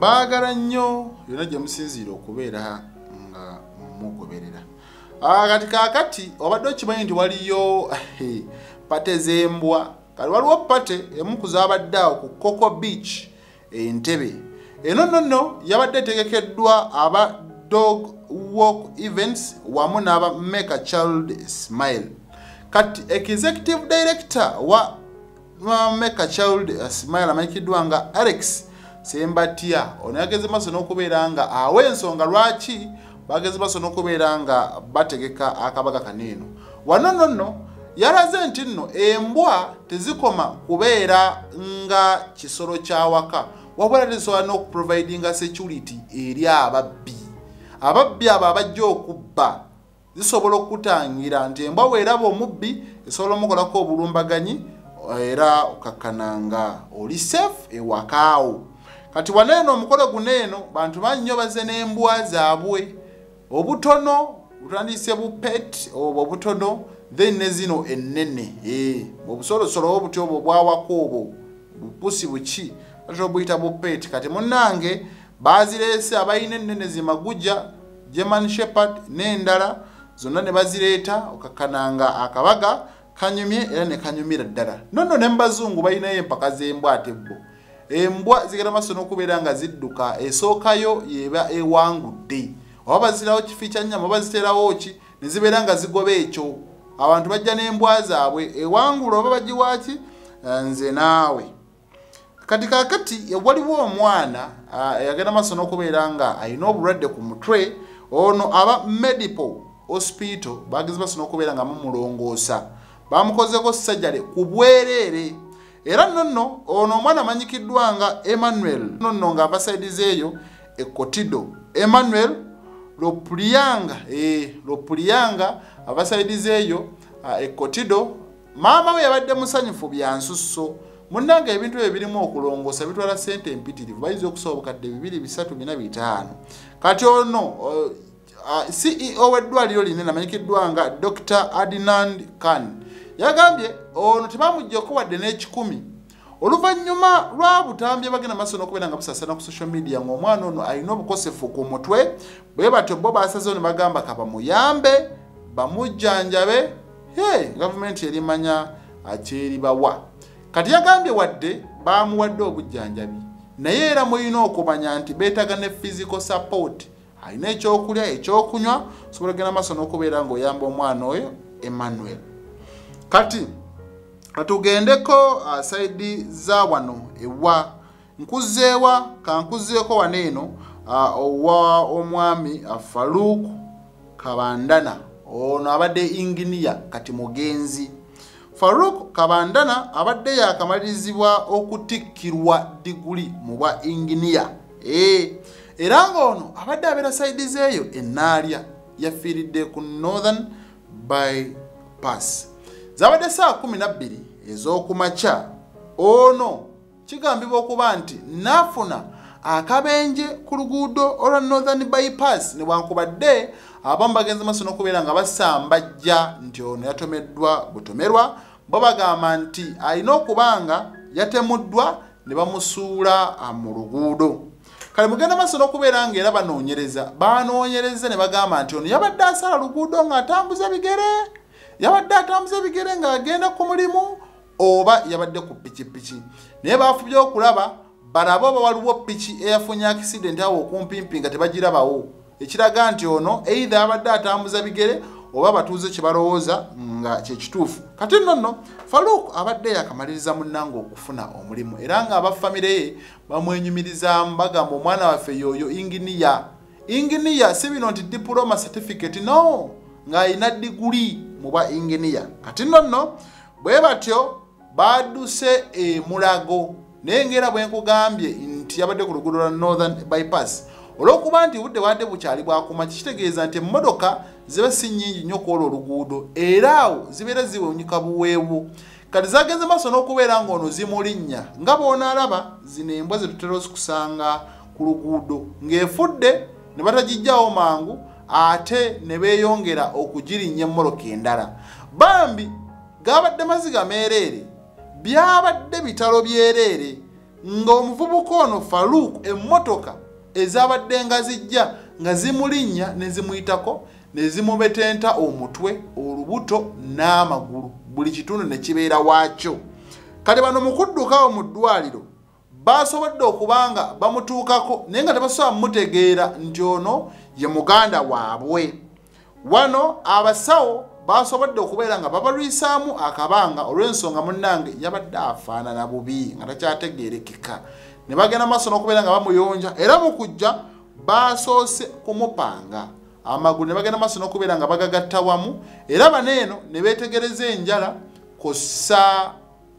Mbagala nnyo yonna gye musinziira okubeera nga mugoberera. Kati obadde okimanyi nti waliyo pate z'embwa. Kali waliwo pate emu ku zaabadde awo ku Coco Beach Entebbe. Eno nno yabadde etegekeddwa aba dog walk events wamu n'aba Make a Child Smile. Kati executive director wa Make a Child Smile amanyikiddwa nga Alex Sembatia ono yageze maso n'okubeera nga awe ensonga lwaki bageze maso n'okubeera nga bategeka akabaga kaneeno. Wano nno yalaze nti nno embwa tezikoma kubeera nga kisolo kya waka wabula tezisobola n'okuprovidinga security eri ababbi. Ababbi abo abajja okubba zisobola okutangira nti embwa weeraba omubbi esobola omukolako obulumbaganyi era okakkananga oli safe ewakaawo. Kati waneeno omukolo guneeno bantu bangi nnyo bazze n'embwa zaabwe obutono butandise bupet obutono then ne zino ennene obusolosolo obuti obwo bwawako obwo bupusi buki ate obuyita bupet. Kati munnange bazireese abayina ennene zimaguja German Shepherd n'endala zonna ne bazireeta okakkananga akabaga kanyumye era ne kanyumira ddala. Nonno ne mbazungu balinayo empaka z'embwa ate bo embwa zigenda maso n'okubeera nga zidduka esookayo yeba ewangudde oba bazirawo kifi kya nnyama baziterawo ki ne zibeera nga zigoba ekyo. Abantu bajja n'embwa zaabwe ewangula oba bagiwaaki nze naawe. Kati waliwo omwana yagenda maso n'okubeera nga alina obulwadde ku mutwe ono aba medical hospital bageze maso n'okubeera nga mumulongoosa bamukozeko sajjale ku bwereere. Era nonno ono omwana amanyikiddwa nga Emmanuel nonno nga abasaidize eyo ekotido Emmanuel Lopulianga abasaidize eyo ekotido. Maama we yabadde musanyufu bya nsusso munnanga ebintu ebyo birimu okulongoosa bitwala ssente empitirivu bayinza okusoba obukadde 2,345. Kati ono CEO w'eddwaliro linene amanyikiddwa nga Dr. Adnan Khan yagambye ono tebamuggyeko wadde n'ekikumi oluvannyuma lwa butambi bagenda maaso n'okubeera nga busasana ku social media ng'omwana ono alina obukosefu ku mutwe bwe batyo bo basazeewo ne bagamba kabamuyambe bamujjanjabe gavumenti erimanya akyeribawa. Kati yagambye wadde bamuwadde obujjanjabi naye era mulina okumanya nti beetaga ne physical support alina ekyokulya ekyokunywa sobola genda maaso n'okubeera ng'oyamba omwana oyo Emmanuel. Kati atugendeko saidi za wano ewa nkuzeewa kankuzeeko waneeno owa omwami Farouk Kabandana ono abadde Engeer kati mugenzi. Farouk Kabandana abadde yakamalizibwa okutikkirwa diguli mu bwa Engeer era ng'ono abadde abeera saidi zeeyo ennaalya yafiiridde ku Northern Bypass. Zabadde saa 12 ez'okumakya ono kigambibwa okuba nti nafuna akabenje ku luguudo olwa Northern Bypass newankubadde abamu bagenze maaso n'okubeera nga basambajja nti ono yatomeddwa butomerwa bo bagamba nti alina okubanga yatemuddwa ne bamusuula mu luguudo. Kale mugenda maaso n'okubeera nga era banoonyereza ne bagamba nti ono yabadde asala luguudo ng'atambuza bigere ng'agenda ku mulimu oba yabadde ku pikipiki naye baafubye okulaba balaba oba waliwo piki eyafunye accident awo okumpimpi nga tebagirabawo ekiraga nti ono either abadde atambuza bigere oba batuuze kye balowooza nga kyekituufu. Kati nonno Farouk abadde yakamaliriza munnange okufuna omulimu era nga abafamire ye bamwenyumirizamu bagamba omwana waffe yoyo Engeer si bino nti diploma certificate no ng'alina diguli mu bwa Engeer. Kati nonno bwe batyo badduse Mulago naye ng'era bwe nkugambye nti yabadde ku luguudo lwa Northern Bypass olw'okuba nti budde wadde bukyali bwakuma kitegeeza nti emmotoka ziba si nnyingi nnyo kwolwo oluguudo era awo zibeera ziwunyika buweewu. Kati zagenze maaso n'okubeera ng'ono zimulinnya nga bw'onaalaba zino embwa ze tutera ozikusanga ku luguudo ng'efudde ne batagijjawo mangu ate ne beeyongera okugirinnya emmoloka endala. Bambi gabadde maziga meereere byabadde bitalo byereere ng'omuvubuka ono Farouk emmotoka ezabadde nga zijja nga zimulinnya ne zimuyitako ne zimubetenta omutwe olubuto n'amagulu buli kitundu ne kibeera waakyo. Kale bano mu kuddukawo mu ddwaliro basobodde okubanga bamutuukako naye nga tebasobola mutegeera nti ono ye muganda waabwe. Wano abasawo basobodde okubeera nga babalwisaamu akabanga olw'ensonga munnange yabadde afaanana bubi nga takyategeerekeka. Ne bagenda maaso n'okubeera nga bamuyonja era mu kujja basoose kumupanga amagulu ne bagenda maaso n'okubeera nga bagagatta wamu era baneeno ne beetegereza enjala kossa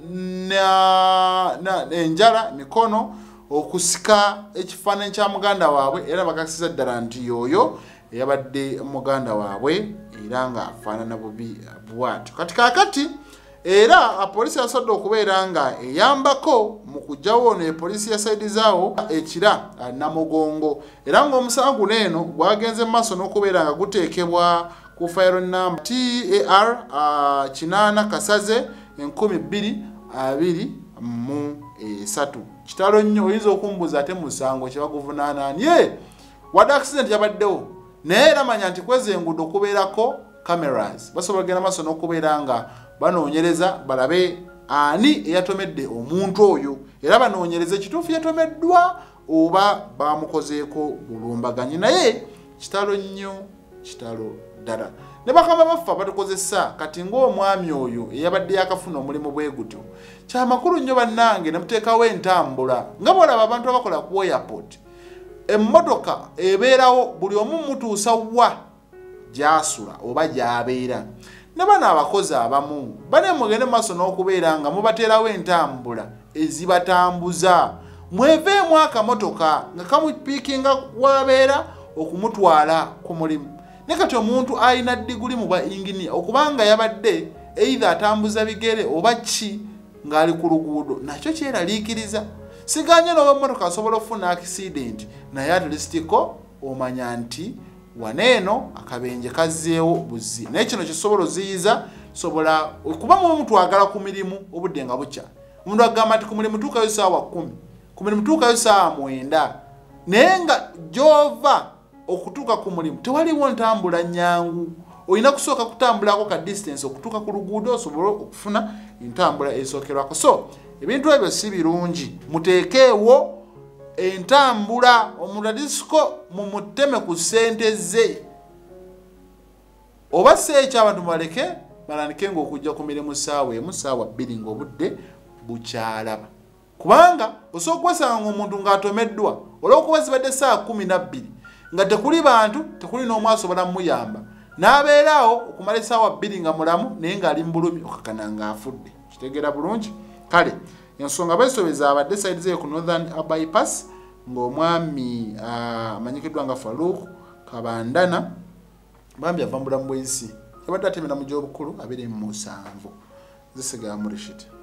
enjala mikono okusika ekifaananyi kya muganda waabwe era bakakasiza ddala nti yoyo eyabadde muganda waabwe era nga afaanana bubi bwatyo. Kati kaakati era apoliisi yasobodde okubeera nga eyambako mu kugyawo ono epoliisi yasaidizaawo ekira Namugongo era ng'omusango guno eno gwagenze mu maaso n'okubeera nga guteekebwa ku fayiro nnamba TAR 8 Kasaze 2023. Kitalo nnyo oyinza okumbuuza ate musango kye baguvunaanaani wadde accident yabaddewo naye era manya nti kwezi enguudo kubeerako cameras basobola genda maaso n'okubeera nga banoonyereza balabe ani eyatomedde omuntu oyo era banoonyereza ekituufu yatomeddwa oba bamukozeeko bulumbaganyi. Naye kitalo nnyo kitalo ddala ne bakama baffe batukozesa kati ng'omwami oyo eyabadde yakafuna omulimu bwe gutyo kyamakulu nnyo bannange ne muteekawo entambula nga bwolaba abantu abakola ku airport emmotoka ebeerawo buli omu mutuusa wa gy'asula oba gy'abeera. Ne bano abakozi abamu bane mugende maaso n'okubeera nga mubateerawo entambula ezibatambuza mweveemu akamotoka nga kamupiikinga wabeera okumutwala ku mulimu. Ne kati omuntu alina diguli mu bwa inginiya okubanga yabadde either atambuza bigere oba ki ng'ali ku luguudo nakyo kyeraliikiriza. Siganye n'oba emmotoka asobola okufuna accident naye at least ko omanya nti waneeno akabenje kazzeewo buzzi. Naye kino kisobola oziyiza sobola okuba mu twagala ku mirimu obudde nga bukya. Omuntu agamba nti ku mulimu tuukayo ssaawa 10 ku mulimu tuukayo ssaawa 9 naye nga gy'ova okutuuka ku mulimu tewaliwo ntambula nnyangu. Olina kusooka kutambulako ka distance okutuuka ku luguudo osobole okufuna entambula esookerwako. So ebintu ebyo si birungi, muteekeewo entambula omuladisiko mumuteme ku ssente ze oba seeki abantu baleke balandike ng'okujja ku mirimu ssaawa emu ssaawa 2 ng'obudde bukyalaba kubanga osobola okwesanga ng'omuntu ng'atomeddwa olw'okuba zibadde ssaawa 12 nga tekuli bantu tekuli n'omu asobola muyamba n'abeeraawo okumala essaawa 2 nga mulamu naye ng'ali mu bulumi okakana ng'afudde. Kitegeera bulungi. Kale ensonga beesobeza abadde side ze ku Northern Bypass ng'omwami amanyikiddwa nga Farouk Kabandana bambi ava mu bulamu bw'ensi yabadde atemera mu gy'obukulu 27 zisigaa mu Rishit.